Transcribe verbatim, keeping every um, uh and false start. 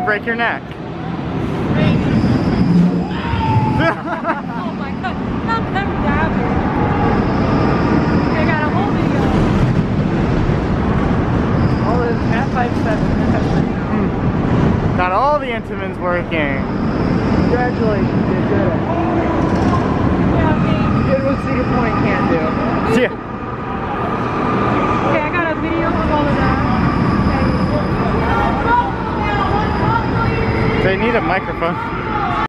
could break your neck. Oh my god, not them dabbing. I got a whole video. All this F five seven. Got all the Intamins working. Congratulations, you did it. Yeah, me. You did what Cedar Point can't do. Yeah. Okay, I got a video of all of that. They need a microphone.